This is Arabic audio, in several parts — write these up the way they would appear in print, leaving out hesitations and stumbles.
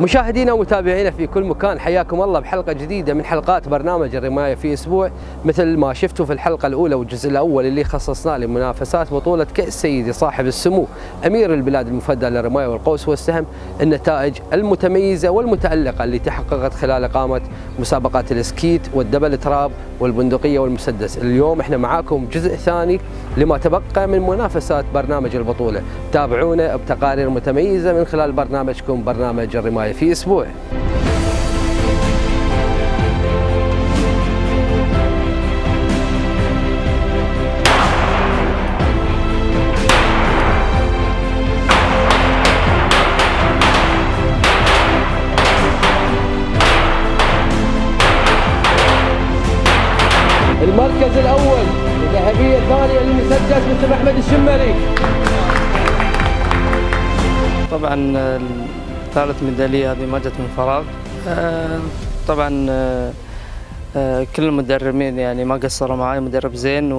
مشاهدينا ومتابعينا في كل مكان، حياكم الله بحلقة جديدة من حلقات برنامج الرماية في أسبوع. مثل ما شفتوا في الحلقة الأولى والجزء الأول اللي خصصناه لمنافسات بطولة كأس سيدي صاحب السمو أمير البلاد المفدى للرماية والقوس والسهم، النتائج المتميزة والمتألقة اللي تحققت خلال إقامة مسابقات السكيت والدبل تراب والبندقية والمسدس. اليوم احنا معاكم جزء ثاني لما تبقى من منافسات برنامج البطولة. تابعونا بتقارير متميزة من خلال برنامجكم برنامج الرماية في أسبوع. المركز الأول الذهبية الثانية للمسدس مستر أحمد الشمري. طبعا ثالث ميدالية هذه ما جت من فراغ. طبعا كل المدربين يعني ما قصروا معي، مدرب زين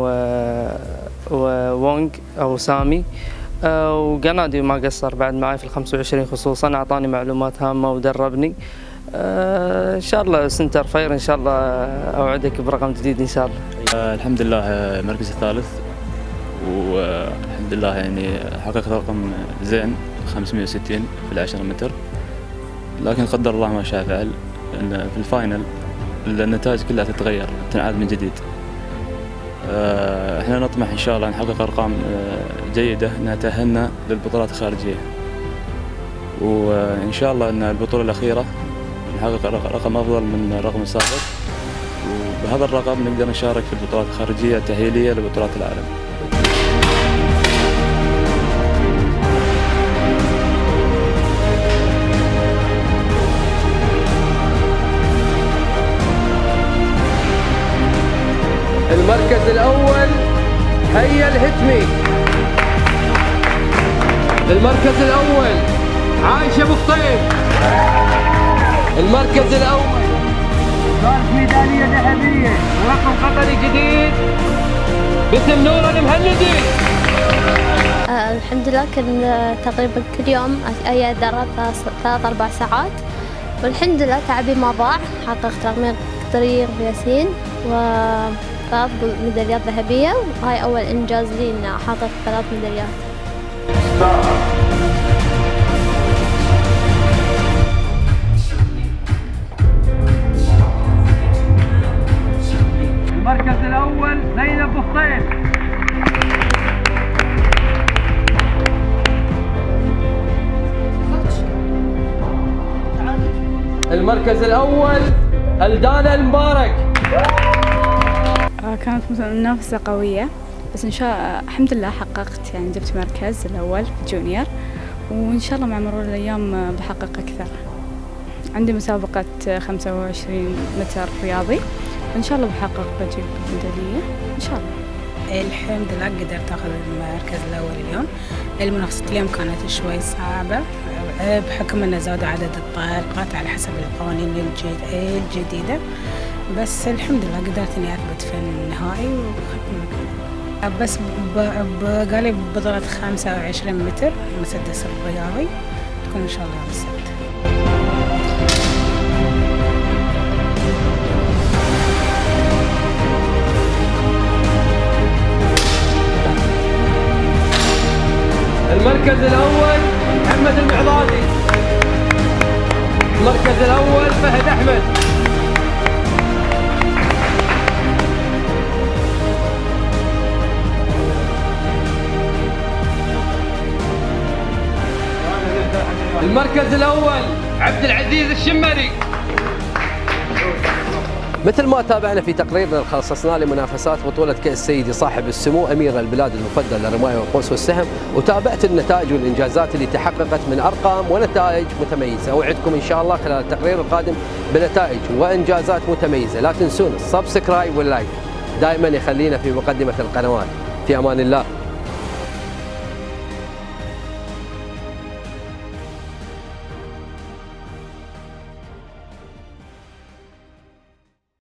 وونج او سامي وقنادي ما قصر بعد معي في ال25 خصوصا، اعطاني معلومات هامة ودربني. ان شاء الله سنتر فاير، ان شاء الله اوعدك برقم جديد ان شاء الله. الحمد لله المركز الثالث، والحمد لله يعني حققت رقم زين 560 في 10 متر، لكن قدر الله ما شاء فعل. إن في الفاينل النتائج كلها تتغير، تنعاد من جديد. احنا نطمح ان شاء الله نحقق ارقام جيده انها تأهلنا للبطولات الخارجيه، وان شاء الله ان البطوله الاخيره نحقق رقم افضل من الرقم السابق، وبهذا الرقم نقدر نشارك في البطولات الخارجيه التأهيليه لبطولات العالم. المركز الأول هيا الهتمي. المركز الأول عايشة أبو خطيب. المركز الأول ثالث ميدالية ذهبية ورقم قطري جديد باسم نور المهندي. الحمد لله كان تقريبا كل يوم أتدرب 3-4 ساعات، والحمد لله تعبي ما ضاع. حققت رقمين قطريين قياسين و3 ميداليات ذهبية، وهاي أول إنجاز لي إن أحقق 3 ميداليات. المركز الأول زينب بخطيب. المركز الأول الدانا المبارك. كانت منافسة قوية، بس إن شاء الحمد لله حققت، يعني جبت مركز الأول في الجونيور، وإن شاء الله مع مرور الأيام بحقق أكثر. عندي مسابقة 25 متر رياضي، وإن شاء الله بجيب ميدالية إن شاء الله. الحمد لله قدرت أخذ المركز الأول اليوم. المنافسة اليوم كانت شوي صعبة بحكم أن زاد عدد الطارقات على حسب القوانين الجديدة، بس الحمد لله قدرت إني أثبت في النهائي بس بقالي ببطولة 25 متر مسدس الرياضي تكون إن شاء الله يوم السبت. المركز الأول محمد المعضادي. المركز الأول فهد أحمد. المركز الأول عبد العزيز الشمري. مثل ما تابعنا في تقريرنا اللي خصصناه لمنافسات بطولة كأس سيدي صاحب السمو أمير البلاد المفدى للرماية والقوس والسهم، وتابعت النتائج والإنجازات اللي تحققت من أرقام ونتائج متميزة. أوعدكم إن شاء الله خلال التقرير القادم بنتائج وإنجازات متميزة. لا تنسون السبسكرايب واللايك، دائما يخلينا في مقدمة القنوات. في أمان الله.